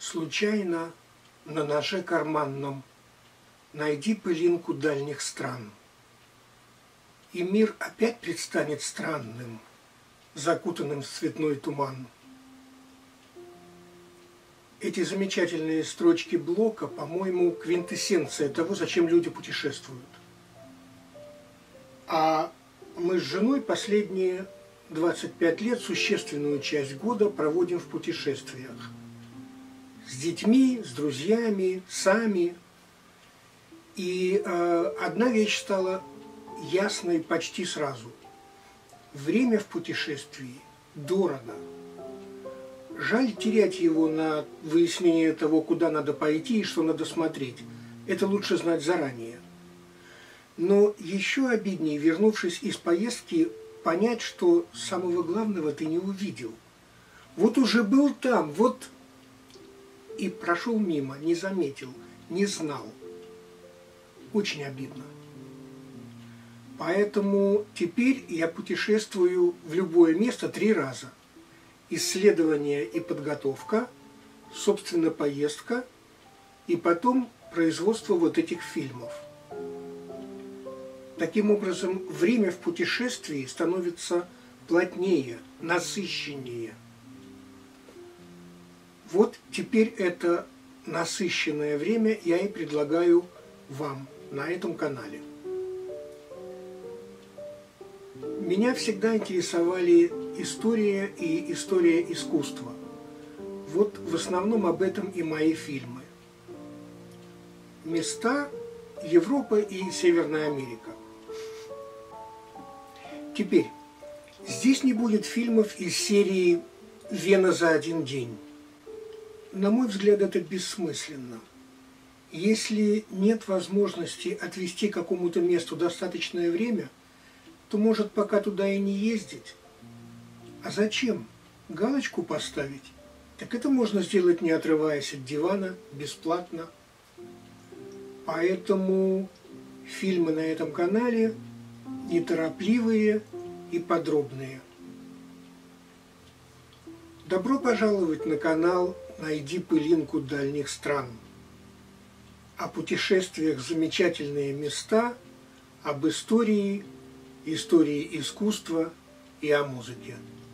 Случайно на ноже карманном найди пылинку дальних стран, и мир опять предстанет странным, закутанным в цветной туман. Эти замечательные строчки Блока, по-моему, квинтэссенция того, зачем люди путешествуют. А мы с женой последние 25 лет существенную часть года проводим в путешествиях. С детьми, с друзьями, сами. И одна вещь стала ясной почти сразу. Время в путешествии дорого. Жаль терять его на выяснение того, куда надо пойти и что надо смотреть. Это лучше знать заранее. Но еще обиднее, вернувшись из поездки, понять, что самого главного ты не увидел. Вот уже был там, вот и прошел мимо, не заметил, не знал. Очень обидно. Поэтому теперь я путешествую в любое место 3 раза. Исследование и подготовка, собственно, поездка, и потом производство вот этих фильмов. Таким образом, время в путешествии становится плотнее, насыщеннее. Вот теперь это насыщенное время я и предлагаю вам на этом канале. Меня всегда интересовали история и история искусства. Вот в основном об этом и мои фильмы. Места Европа и Северная Америка. Теперь, здесь не будет фильмов из серии «Вена за один день». На мой взгляд, это бессмысленно. Если нет возможности отвести какому-то месту достаточное время, то, может, пока туда и не ездить. А зачем? Галочку поставить? Так это можно сделать, не отрываясь от дивана, бесплатно. Поэтому фильмы на этом канале неторопливые и подробные. Добро пожаловать на канал «Найди пылинку дальних стран». О путешествиях в замечательные места, об истории, истории искусства и о музыке.